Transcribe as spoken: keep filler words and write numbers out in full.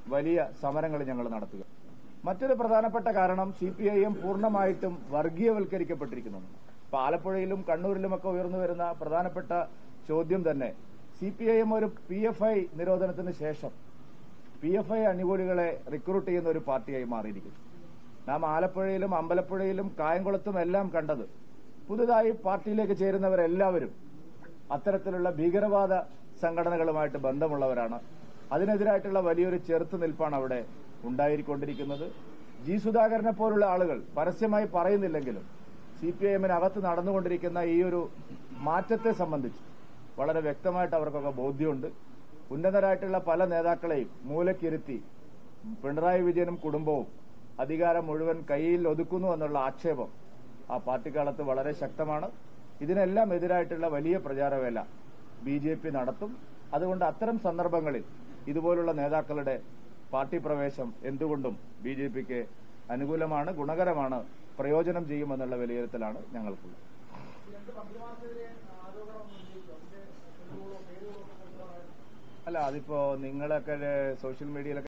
വലിയ സമരങ്ങൾ ഞങ്ങൾ നടത്തുക. മറ്റൊരു പ്രധാനപ്പെട്ട കാരണം സി പി ഐ എം പൂർണ്ണമായിട്ടും വർഗീയവൽക്കരിക്കപ്പെട്ടിരിക്കുന്നു. ഇപ്പൊ ആലപ്പുഴയിലും കണ്ണൂരിലുമൊക്കെ ഉയർന്നു വരുന്ന പ്രധാനപ്പെട്ട ചോദ്യം തന്നെ സി പി ഐ എം ഒരു പി എഫ് ഐ നിരോധനത്തിന് ശേഷം പി എഫ് ഐ അനുകൂലികളെ റിക്രൂട്ട് ചെയ്യുന്ന ഒരു പാർട്ടിയായി മാറിയിരിക്കുന്നു. നാം ആലപ്പുഴയിലും അമ്പലപ്പുഴയിലും കായംകുളത്തും എല്ലാം കണ്ടത് പുതുതായി പാർട്ടിയിലേക്ക് ചേരുന്നവരെല്ലാവരും അത്തരത്തിലുള്ള ഭീകരവാദ സംഘടനകളുമായിട്ട് ബന്ധമുള്ളവരാണ്. അതിനെതിരായിട്ടുള്ള വലിയൊരു ചെറുത്തുനിൽപ്പാണ് അവിടെ ഉണ്ടായിക്കൊണ്ടിരിക്കുന്നത്. ജി സുധാകരനെ പോലുള്ള ആളുകൾ പരസ്യമായി പറയുന്നില്ലെങ്കിലും സി പി ഐ എമ്മിനകത്ത് നടന്നുകൊണ്ടിരിക്കുന്ന ഈ ഒരു മാറ്റത്തെ സംബന്ധിച്ച് വളരെ വ്യക്തമായിട്ട് അവർക്കൊക്കെ ബോധ്യമുണ്ട്. ഉന്നതരായിട്ടുള്ള പല നേതാക്കളെയും മൂലക്കിരുത്തി പിണറായി വിജയനും കുടുംബവും അധികാരം മുഴുവൻ കയ്യിൽ ഒതുക്കുന്നു എന്നുള്ള ആക്ഷേപം ആ പാർട്ടിക്കാലത്ത് വളരെ ശക്തമാണ്. ഇതിനെല്ലാം എതിരായിട്ടുള്ള വലിയ പ്രചാരവേല ബി ജെ പി നടത്തും. അതുകൊണ്ട് അത്തരം സന്ദർഭങ്ങളിൽ ഇതുപോലുള്ള നേതാക്കളുടെ പാർട്ടി പ്രവേശം എന്തുകൊണ്ടും ബി ജെ പിക്ക് അനുകൂലമാണ്, ഗുണകരമാണ്, പ്രയോജനം ചെയ്യുമെന്നുള്ള വിലയിരുത്തലാണ് ഞങ്ങൾക്കുള്ളത്. അല്ല, അതിപ്പോ നിങ്ങളൊക്കെ സോഷ്യൽ മീഡിയയിലൊക്കെ